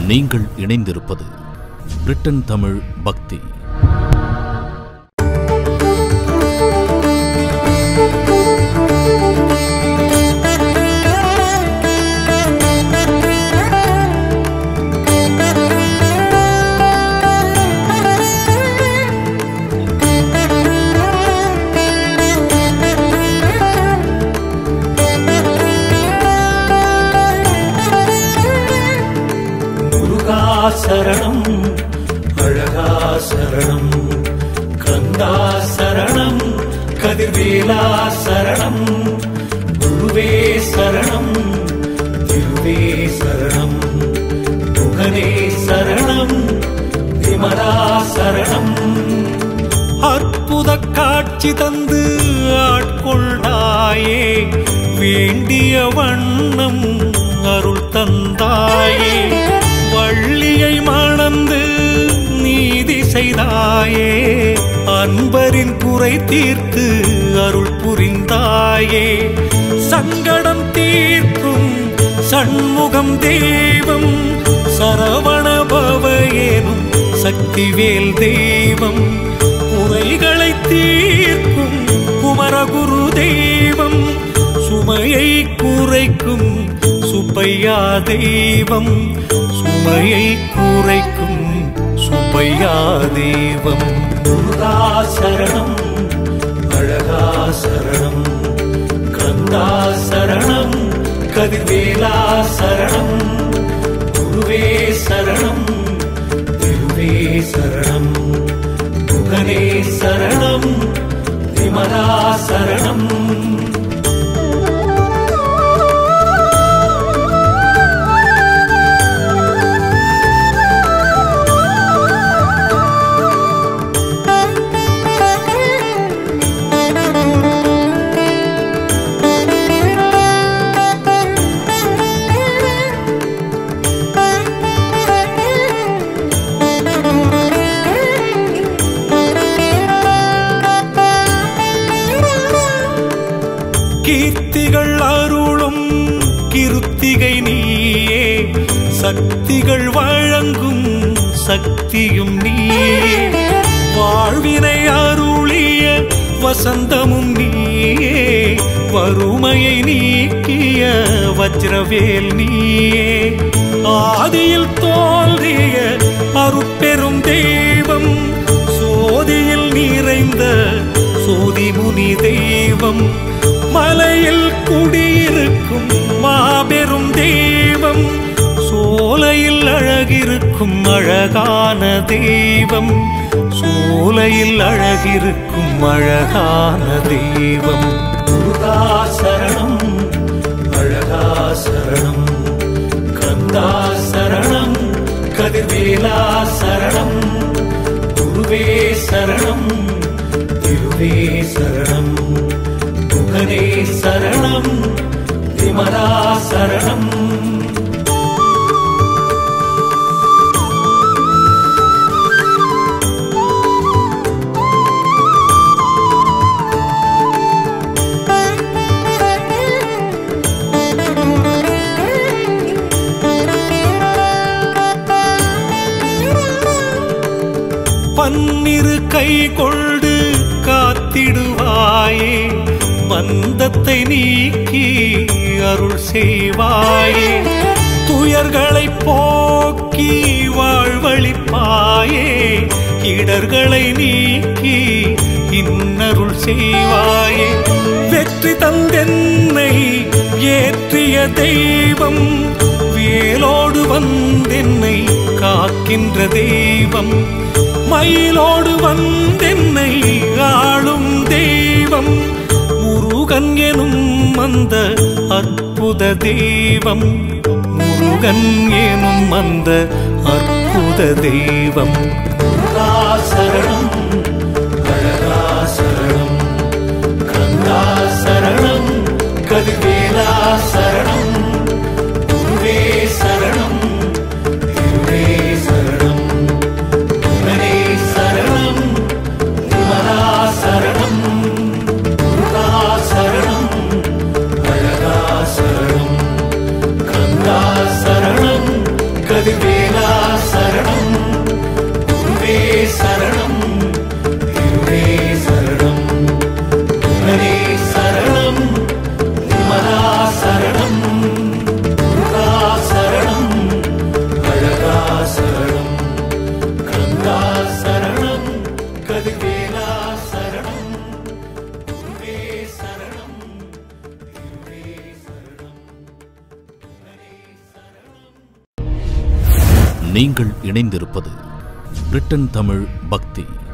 நீங்கள் இணைந்திருப்பது பிரிட்டன் தமிழ் பக்தி. சரணம் அழகா சரணம் கந்தா சரணம் கதிர்வேலா சரணம் குருவே சரணம் திருவே சரணம் முகனே சரணம் விமலா சரணம். அற்புத காட்சி தந்து ஆட்கொண்டாயே, வேண்டிய வண்ணம் அருள் தந்தாயே, வள்ளியை மணந்து நீதி செய்தாயே, அன்பரின் குறை தீர்த்து அருள் புரிந்தாயே, சங்கடம் தீர்க்கும் சண்முகம் தெய்வம், சரவண பவயேனும் சக்திவேல் தெய்வம், குறைகளை தீர்க்கும் குமரகுரு தெய்வம், சுமையை குறைக்கும் சுப்பையா தெய்வம், சுமையை குறைக்கும் சுப்பையா தெய்வம். முருகா சரணம் அழகா சரணம் கந்தா சரணம் கதிர்வேலா சரணம் குருவே சரணம் திருவே சரணம் முகனே சரணம் விமலா சரணம். கீர்த்திகள் அருளும் கிருத்திகை நீயே, சக்திகள் வழங்கும் சக்தியும் நீயே, வாழ்வினை அருளிய வசந்தமும் நீயே, வறுமையை நீக்கிய வஜ்ரவேல் நீயே, ஆதியில் தோன்றிய அருட்பெரும் தெய்வம், சோதியில் நிறைந்த சோதிமுனி தெய்வம், மலையில் குடியிருக்கும் மாபெரும் தெய்வம், சோலையில் அழகிருக்கும் அழகான தெய்வம், சோலையில் அழகிருக்கும் அழகான தெய்வம். முருகா சரணம் அழகா சரணம் கந்தா சரணம் கதிர்வேலா சரணம் குருவே சரணம் திருவே சரணம் முகனே சரணம் விமலா சரணம். பன்னிரு கை கொண்டு காத்திடுவாயே, பந்தத்தை நீக்கி அருள் செய்வாயே, துயர்களை போக்கி வாழ்வழிப்பாயே, இடர்களை நீக்கி இன்னருள் செய்வாயே, வெற்றி தந்தென்னை ஏற்றிய தெய்வம், வேலோடு வந்தென்னை காக்கின்ற தெய்வம், மயிலோடு வந்தென்னை ஆளும் தெய்வம், முருகன் எனும் அந்த அற்புத தெய்வம், முருகன் எனும் அந்த அற்புத தெய்வம். முருகா சரணம் அழகா சரணம் கந்தா சரணம் கதிர்வேலா சரணம் குருவே சரணம் திருவே சரணம் முகனே சரணம் விமலா சரணம். முருகா சரணம் அழகா சரணம் கந்தா சரணம் கதிர்வேலா நீங்கள் இணைந்திருப்பது பிரிட்டன் தமிழ் பக்தி.